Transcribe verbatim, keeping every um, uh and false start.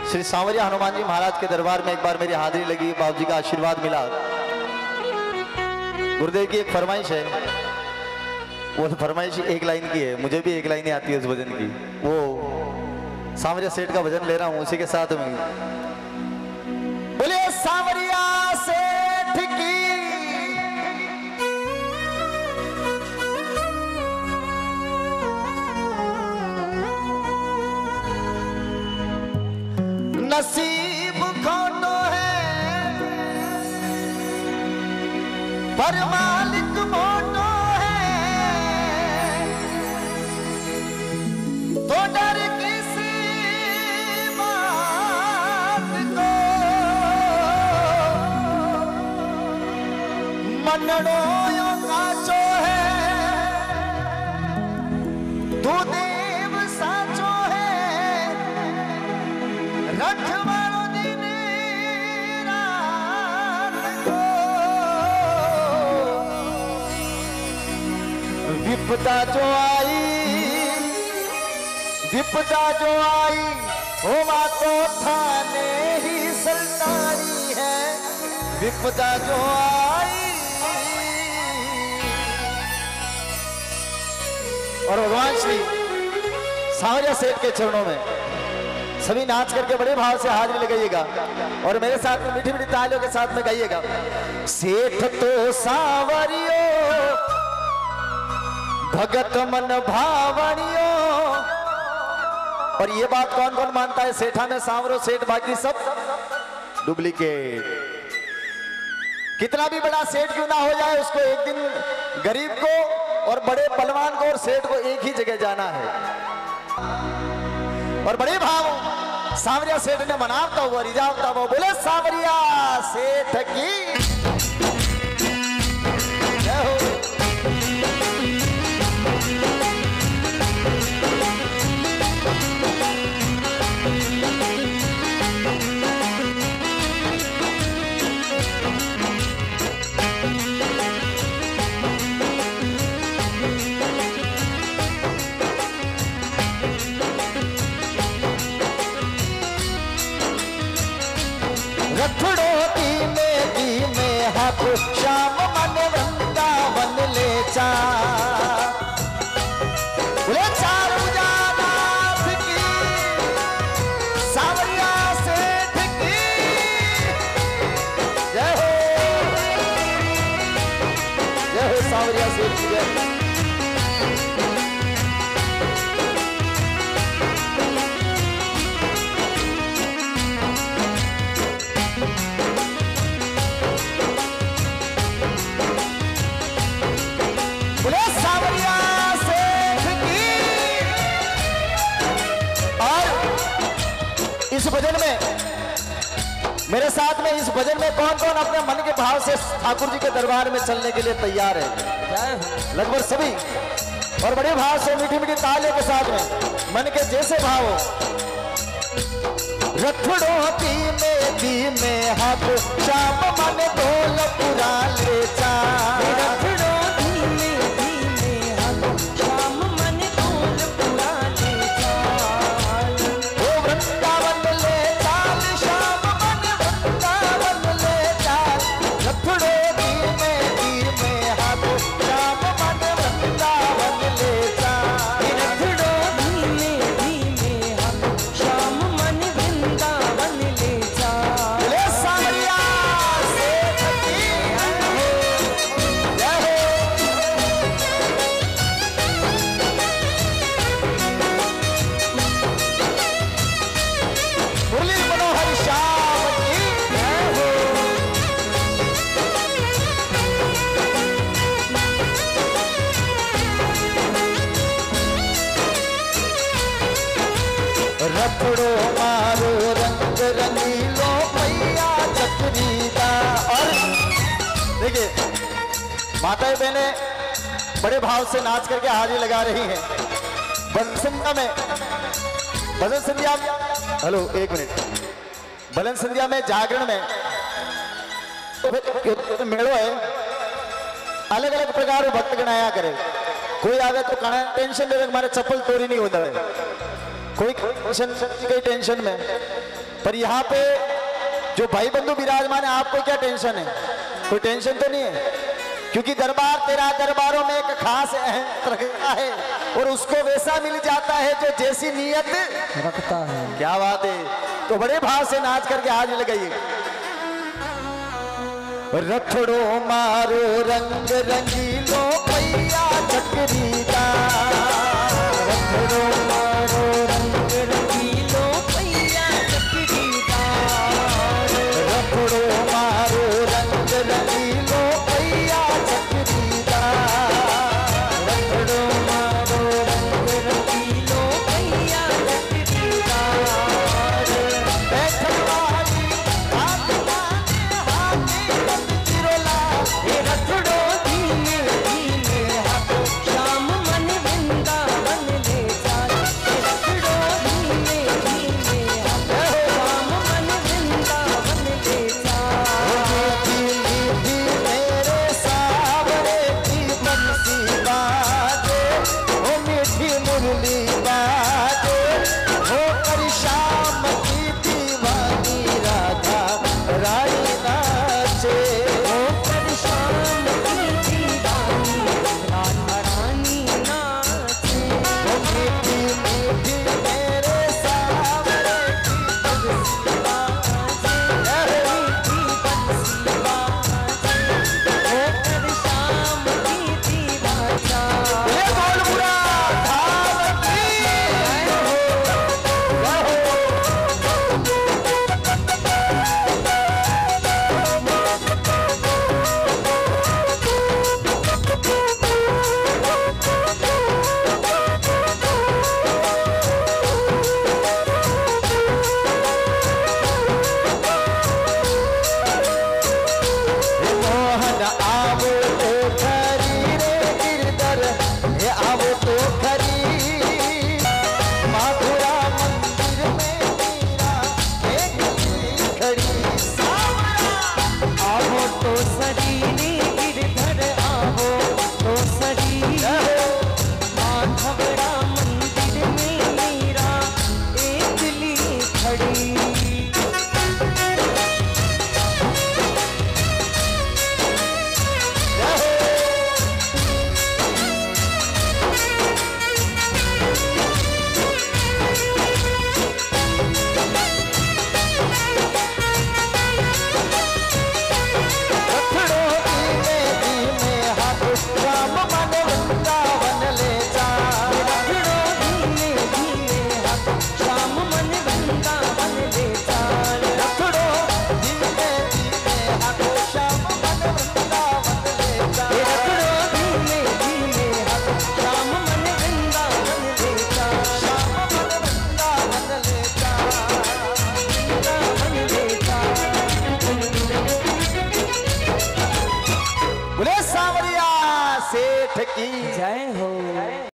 श्री सांवरिया हनुमान जी महाराज के दरबार में एक बार मेरी हाजिरी लगी, बाबू जी का आशीर्वाद मिला। गुरुदेव की एक फरमाइश है, वो फरमाइश एक लाइन की है, मुझे भी एक लाइन ही आती है उस भजन की। वो सांवरिया सेठ का भजन ले रहा हूं, उसी के साथ में बोलिए सांवरिया सेठ की नसीब खोटो है पर मालिक मोटो है, तो डर किसी बात को मनड़ो यो काचो है, तू देव साचो है, रखवालो दिन रात को, विपदा जो आई विपदा जो आई हो माँ तो थाने ही सल्तानी है, विपदा जो आई। और भगवान श्री सांवरिया सेठ के चरणों में सभी नाच करके बड़े भाव से हाजिरी लगाइएगा और मेरे साथ में मीठी मीठी तालियों के साथ में गाइएगा। सेठ तो सांवरियो भगत मन भावनियो। और ये बात कौन कौन मानता है, सेठा में सांवरो सेठ बाकी सब डुप्लीकेट। कितना भी बड़ा सेठ क्यों ना हो जाए, उसको एक दिन गरीब को और बड़े पहलवान को और सेठ को एक ही जगह जाना है। और बड़े भाव सांवरिया सेठ ने मनाता हुआ रिझावता हुआ बोले सांवरिया सेठ की जय हो। रथड़ो धीमे धीमे हाथ श्याम मन वृंदावन ले जा, बोले चारू जानाथ की सांवरिया सेठ की जय हो, जय हो सांवरिया सेठ की जय। इस भजन में मेरे साथ में इस भजन में कौन कौन अपने मन के भाव से ठाकुर जी के दरबार में चलने के लिए तैयार है? लगभग सभी। और बड़े भाव से मीठी मीठी तालियों के साथ में मन के जैसे भाव हो। रथड़ो धीमे धीमे हाथ श्याम मन ढोल पुरा ले जा, रथड़ो धीमे धीमे हाथ श्याम मन ढोल पुरा ले जा, ओ वृंदावन ले चाल श्याम मन वृंदावन ले चाल, रथड़ो धीमे धीमे हाथ श्याम मन वृंदावन ले जा, रथड़ो धीमे धीमे हाथ श्याम मन वृंदावन ले जा। बोले सांवरिया सेठ की जय हो। मुरली मनोहर श्याम की जय हो। रथड़ो मारो रंग रंगीलो मैया चक्रीदा। और देखिए माताएं बहने बड़े भाव से नाच करके हाजिरी लगा रही हैं। भजन संध्या में भजन संध्या हेलो एक मिनट भजन संध्या में जागरण में तो मेड़ो है, अलग अलग प्रकार भक्त गण आया करे। कोई आवे तो कहना टेंशन ले, हमारे चप्पल तोड़ी नहीं होता है। कोई टेंशन कोई टेंशन में, पर यहाँ पे जो भाई बंधु विराजमान है आपको क्या टेंशन है? कोई टेंशन तो नहीं है, क्योंकि दरबार तेरा दरबारों में एक खास अहम रखता है और उसको वैसा मिल जाता है जो जैसी नीयत रखता है। क्या बात है। तो बड़े भाव से नाच करके हाथ लगाइए। रथड़ो मारो रंग रंगीलो पैया चक्रीदा, रथड़ो मारो रंग रंगीलो पैया चक्रीदा, रथड़ो मारो रंग रंगीलो पैया चक्रीदा, रथड़ो मारो रंग रंगीलो पैया चक्रीदा। बैठन वाली आत्मा ने हाथी चिरोला, हे रथड़ो धीमे धीमे हाथो श्याम मन वृंदावन ले जा। हे रथड़ो धीमे धीमे हाथो श्याम मन वृंदावन ले जा। मीठी मीठी मेरे सावरे की बंसी बाजे, ओ मीठी मुरली बाजे, हो कर शाम की दीवानी राधा रानी नाचे। हो कर शाम की दीवानी राधा रानी नाचे। ओ मीठी मीठी मेरे सावरे की बंसी बाजे, मीठी बंसी बाजे, हो कर शाम की दीवाना। ये बोल बुरा धाम की जय हो, जय हो। मोहन आवो तो खरी रे गिरधर, हे आवो तो खरी, मथुरा मंदिर में मीरा एक खड़ी सावरा। आवो तो सरीनी गिरधर आवो तो सरी, माधवरा मंदिर में मीरा एकली खड़ी। रथड़ो धीमे धीमे हाथ श्याम मन वृंदावन ले जा, रथड़ो धीमे धीमे हाथ श्याम मन वृंदावन ले जा। रथड़ो धीमे धीमे हाथ श्याम मन वृंदावन ले जा। रथड़ो धीमे धीमे हाथ श्याम मन वृंदावन ले जा। श्याम मन वृंदावन ले जा। वृंदावन ले जा। बोले सांवरिया सेठ की जय हो।